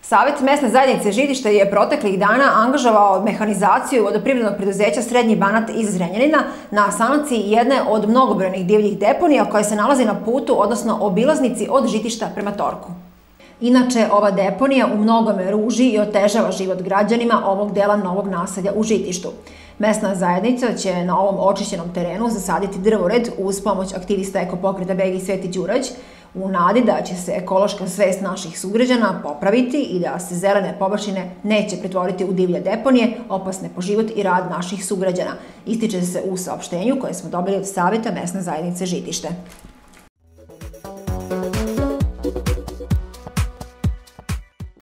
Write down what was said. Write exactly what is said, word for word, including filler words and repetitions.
Savet mesne zajednice Žitište je proteklih dana angažovao mehanizaciju vodoprivrednog preduzeća Srednji Banat iz Zrenjanina na sanaciji jedne od mnogobrojnih divljih deponija koja se nalazi na putu, odnosno obilaznici od Žitišta prema Torku. Inače, ova deponija u mnogome ruži i otežava život građanima ovog dela novog naselja u Žitištu. Mesna zajednica će na ovom očišćenom terenu zasaditi drvored uz pomoć aktivista ekopokreta Begi Sveti Đurać, u nadi da će se ekološka svest naših sugrađana popraviti i da se zelene površine neće pretvoriti u divlje deponije, opasne po život i rad naših sugrađana, ističe se u saopštenju koje smo dobili od Saveta mesne zajednice Žitište.